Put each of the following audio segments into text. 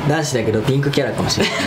男子だけどピンクキャラかもしれない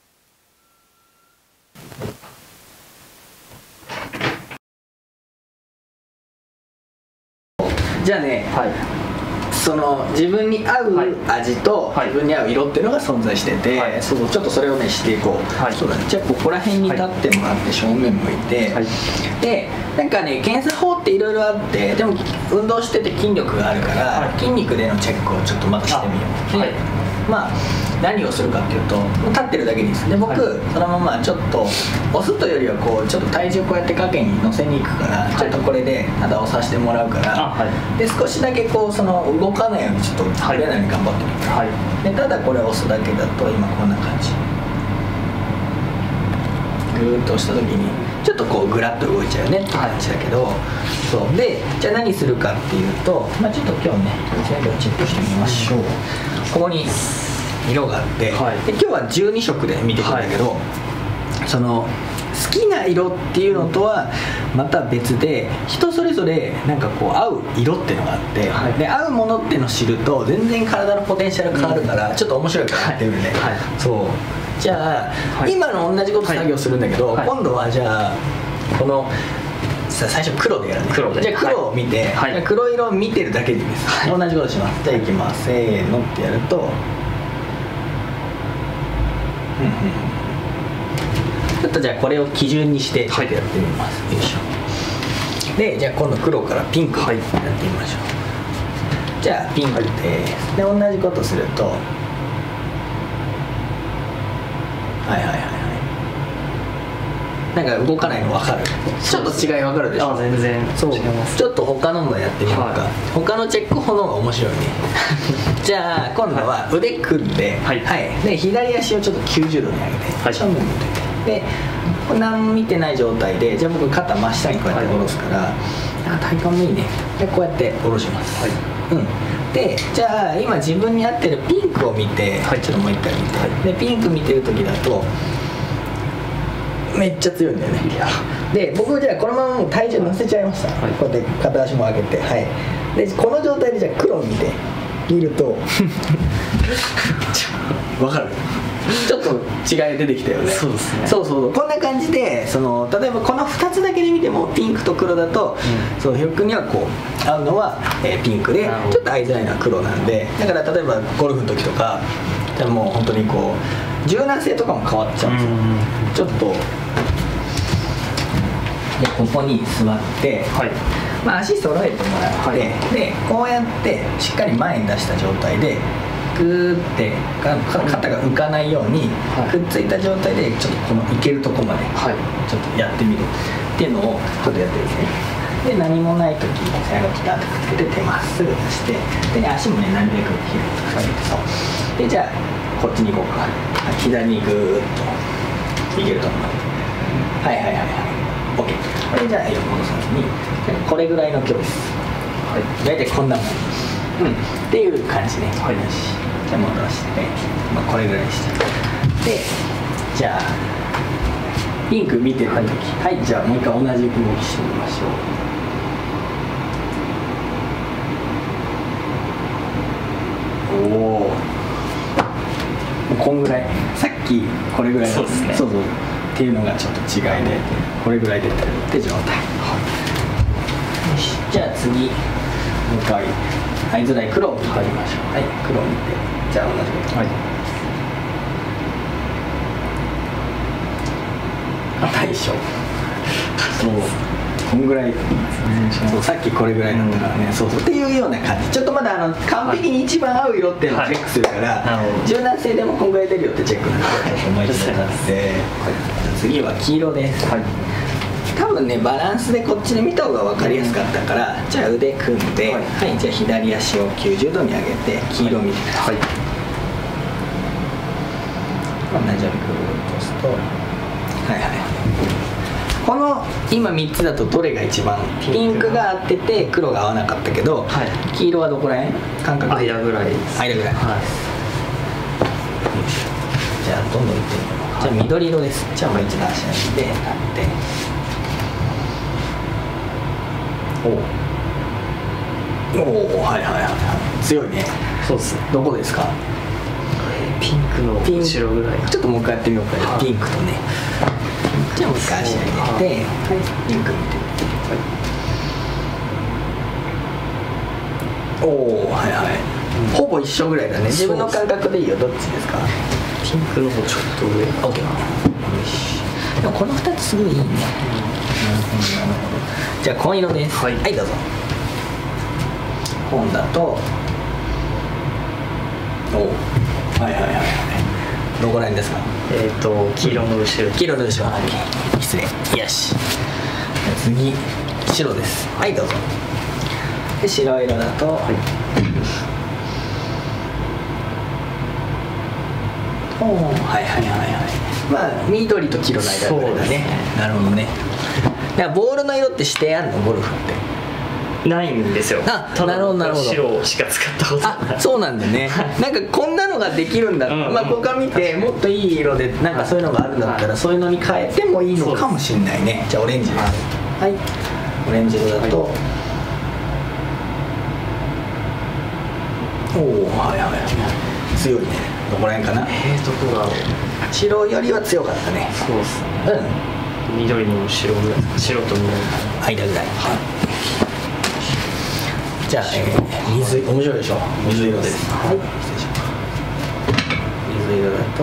じゃあね、その自分に合う味と自分に合う色っていうのが存在してて、そうちょっとそれをねしていこう、そうだね。じゃあここら辺に立ってもらって正面向いて、でなんかね検査法っていろいろあって、でも運動してて筋力があるから、筋肉でのチェックをちょっとまずしてみよう。でまあ何をするかっていうと、立ってるだけでいいです。で僕、そのままちょっと押すというよりはこうちょっと体重こうやって影に乗せに行くから、ちょっとこれで肌をさせてもらうから、で少しだけこうその動かないようにちょっと触れないように頑張ってみて、でただこれを押すだけだと今こんな感じ、グーッと押した時にちょっとこうグラッと動いちゃうよねって感じだけど、そうでじゃあ何するかっていうと、まあ、ちょっと今日ねこちらでチェックしてみましょう。ここに色があって、で今日は12色で見ていくんだけど、その好きな色っていうのとはまた別で、人それぞれなんかこう合う色っていうのがあって、で合うものっていうのを知ると全然体のポテンシャル変わるから、ちょっと面白いからやってみるね。そうじゃあ、今の同じこと作業するんだけど、今度はじゃあこの最初黒でやるね。じゃあ黒を見て、黒色を見てるだけでいいです。同じことします。じゃあいきます。せーのってやると、ちょっとじゃあこれを基準にしてちょっとやってみます。よいしょ。でじゃあ今度黒からピンクやってみましょう。じゃあピンクです。で同じことすると、なんか動かないの分かる？ちょっと違い分かるでしょ？ 全然そう、ちょっと他のもやってみようか。他のチェック法の方が面白いねじゃあ今度は腕組んで、で左足をちょっと90度に上げて、正面向いて、で何も見てない状態で、じゃあ僕肩真下にこうやって下ろすから、体幹もいいね。でこうやって下ろします。でじゃあ今自分に合ってるピンクを見て、ちょっともう一回見て、でピンク見てる時だとめっちゃ強いんだよね。で僕じゃあこのままもう体重乗せちゃいました、こうやって片足も上げて、でこの状態でじゃあ黒を見て見るとわかる？ちょっと違い出てきたよね。そうですね。そうこんな感じで、その例えばこの2つだけで見てもピンクと黒だと、そうひょっくんにはこう合うのは、ピンクで、ちょっと合いづらいのは黒なんで、だから例えばゴルフの時とかじゃあもう本当にこう柔軟性とかも変わっちゃうんですよ。ちょっとでここに座って、足揃えてもらって、でこうやってしっかり前に出した状態でグーって肩が浮かないようにくっついた状態で、ちょっとこのいけるとこまでちょっとやってみるっていうのをちょっとやってるんですね。で何もない時に背中ピタッとくっつけて手まっすぐ出して、で足もねなるべく広く下げて、そうでじゃあこっちに行こうか。左にグーッといけると思う。OK。これじゃあ横戻さずに、これぐらいの距離です。大体こんなもん。っていう感じね。よし。じゃあ戻して、これぐらいにして。で、じゃあピンク見てる時、じゃあもう一回同じ動きしてみましょう。おお。こんぐらい。さっきこれぐらい。そうですね。そうっていうのがちょっと違いで、これぐらい出てるって状態。よし。じゃあ次もう一回合いづらい黒を見てみましょう。黒を見て、じゃあ同じこと。大小。こんぐらい。さっきこれぐらいだったからね。っていうような感じ。ちょっとまだ完璧に一番合う色っていうのをチェックするから、柔軟性でもこんぐらい出るよってチェックなんで、もう一度なって、次は黄色です。多分ねバランスでこっちで見た方が分かりやすかったから、じゃあ腕組んで、じゃあ左足を90度に上げて黄色を見てください。同じようにグーッと押すと、この今3つだとどれが一番、ピンクが合ってて黒が合わなかったけど、黄色はどこら辺？感覚間ぐらいです。 間ぐらい。じゃあどんどんいってみよう。じゃあ緑色です。じゃあもう一度足上げて立って。おお、強いね。そうですね。どこですか？ ピンクの後ろぐらい。 ちょっともう一回やってみようか。ピンクとね。じゃあもう一回足上げて、はい、ピンク見て、おお、はいはい、ほぼ一緒ぐらいだね。自分の感覚でいいよ。どっちですか？ ピンクの方ちょっと上。 オッケー。でもこの2つすごいいいね。なるほどなるほど。じゃあ紺色です。はい、はい、どうぞ。紺だと、おお、はいはいはいはい。どこら辺ですか？ 黄色の後ろ。 黄色の後ろ。失礼。よし。次、白です。はい、どうぞ。で、白色だと、はい、おお、はいはいはいはい。まあ、緑と黄色の間ぐらいだね。なるほどね。だからボールの色って指定あるの？ゴルフって。 ないんですよ。 なるほどなるほど。 白しか使ったことない。 あ、そうなんだね。なんかこんなのができるんだ。まあここから見てもっといい色でなんかそういうのがあるんだったらそういうのに変えてもいいのかもしれないね。じゃあオレンジです。はい。オレンジ色だと、おお、はいはい。強いね。どこら辺かな。 どこだろう。 白よりは強かったね。 そうですね。うん。緑の後ろぐらい。白と緑の間ぐらい。じゃあ、水、面白いでしょ。水色です。はい、失礼します。水色だと、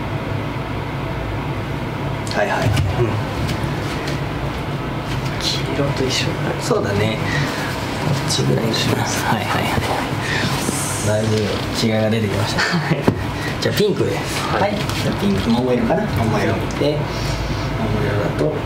はいはい、 黄色と一緒だ。 そうだね。こっちぐらいします。はいはいはい。だいぶ違いが出てきました。じゃあピンクです。はい。じゃあピンク、桃色かな。桃色見て、桃色だと、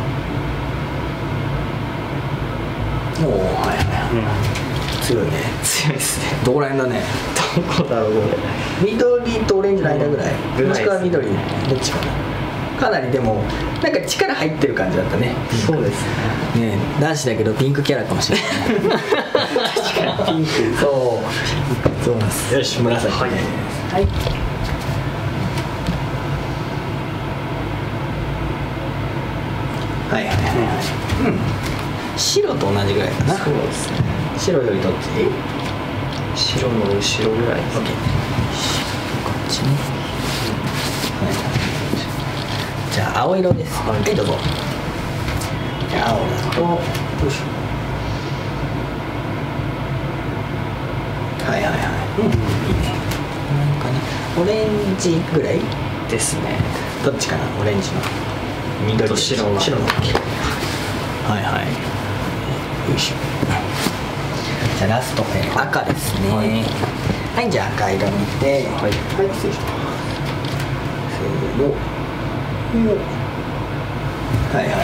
おお、はいはいはい。強いね。 強いですね。 どこら辺だね。 どこだろうこれ。 緑とオレンジの間ぐらい。もしくは緑、どっちかな。かなりでもなんか力入ってる感じだったね。 そうですね。 ね、男子だけどピンクキャラかもしれない。確かにピンク。そうなんです。よし、紫。はい。はいはいはいはい。うん。白と同じぐらいかな。 そうですね。 白よりどっち？ 白の後ろぐらいです。オッケー。こっちね。じゃあ青色です。はい、どうぞ。じゃあ青だと、よいしょ。はいはいはい。いいね。なんかね、オレンジぐらいですね。 どっちかな、オレンジの。緑と白の。はいはい。よいしょ。じゃあラスト赤ですね。はい、じゃあ赤色見て、はい、失礼します。せーの。はいはいはいはい。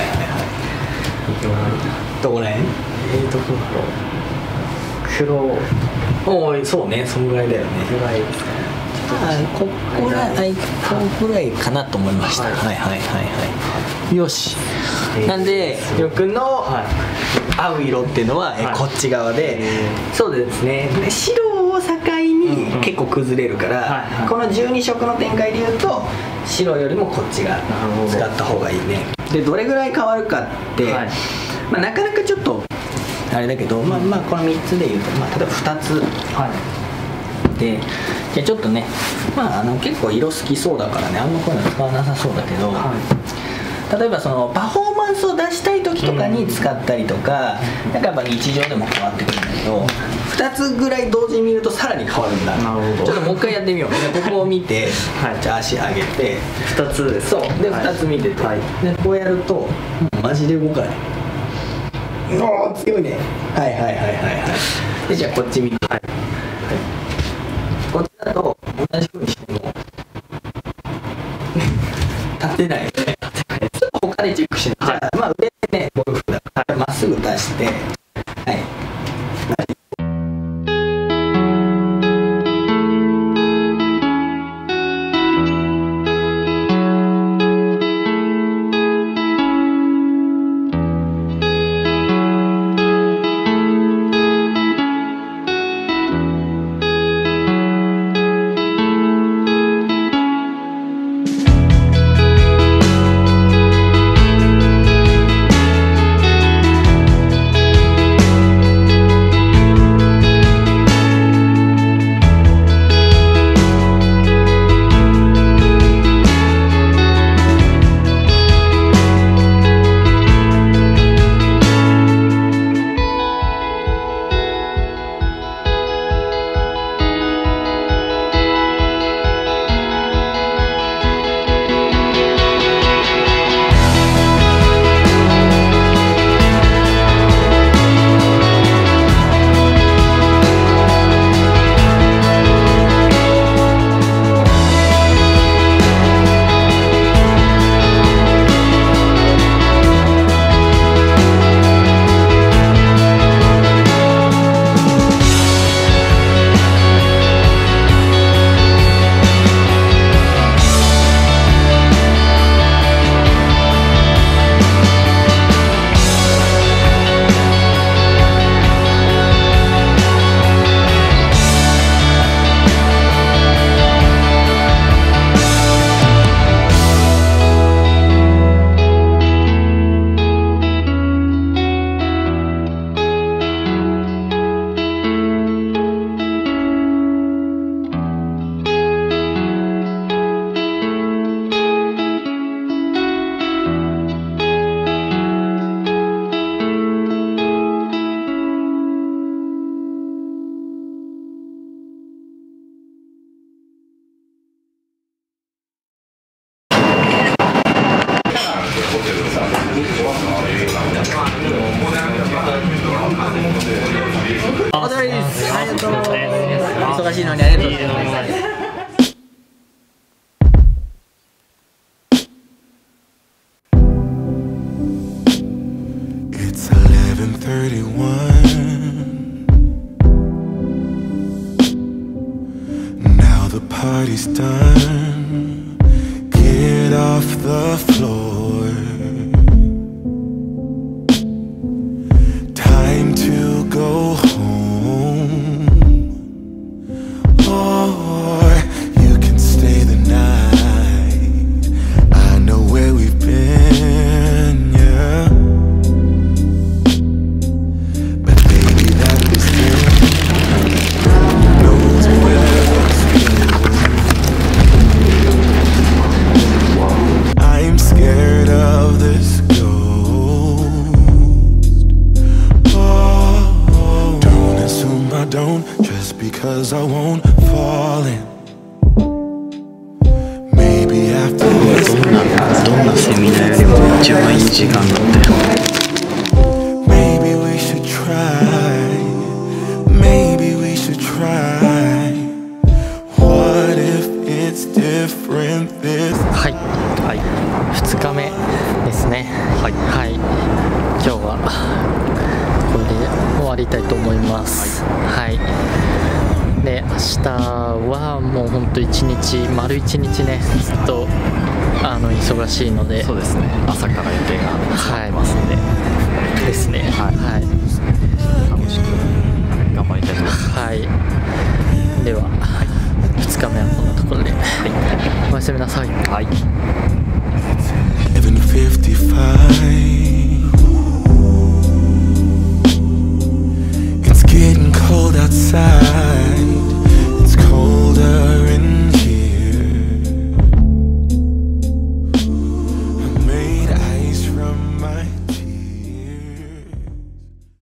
どこら辺？ どこだろう。黒。 おお、そうね、そのぐらいだよね。 ぐらいですかね。 ここら辺ぐらいかなと思いました。はいはいはいはい。よし。なんで、よくの合う色っていうのはこっち側で、そうですね。白を境に結構崩れるから、この12色の展開でいうと白よりもこっちが使った方がいいね。で、どれぐらい変わるかって、まあなかなかちょっとあれだけど、まあこの3つでいうと、まあ例えば2つ。で、じゃあちょっとね、まあ結構色好きそうだからね、あんまこういうの使わなさそうだけど、例えばそのパフォーマンスを出したい時とかに使ったりとか、なんかやっぱ日常でも変わってくるんだけど、2つぐらい同時に見るとさらに変わるんだ。ちょっともう一回やってみよう。ここを見て、じゃあ足上げて、 2つです。 そうで2つ見てて、でこうやるとマジで動かない。おお、強いね。はいはいはいはいはい。でじゃあこっち見て、こっちだと同じ風にしても立てないよね。ちょっと他でチェックしない。じゃあまあ腕でね、ゴルフだからまっすぐ出して、はい。 always done. Get off the floor. Time to go home, or you can stay the night. I know where we've been, yeah. But baby, that was then. Knows where it's going. I'm scared of this ghost. Oh, don't assume I don't, just because I won't fall in. Maybe after this. どんなセミナーよりも一番いい時間だったよ。 Maybe we should try. Maybe we should try. What if it's different this? はい、はい、2日目ですね。はい、はい、今日はこれで終わりたいと思います。はい、で明日はもうほんと1日丸1日ね、ずっと忙しいので、 そうですね。朝から予定が入ってますんで、 ですね。 はい、 はい、 楽しく頑張りたいと思います。 はい、では、2日目はこんなところで、おやすみなさい。 はい。 7:55. It's getting cold outside.